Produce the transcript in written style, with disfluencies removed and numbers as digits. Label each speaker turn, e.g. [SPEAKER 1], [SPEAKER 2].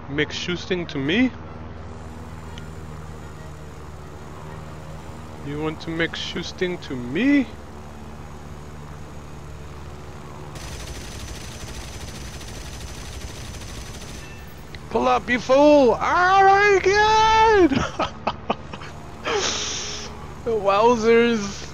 [SPEAKER 1] Mix shoosting to me? You want to mix shoosting to me? Pull up, you fool! Oh my god! Wowzers!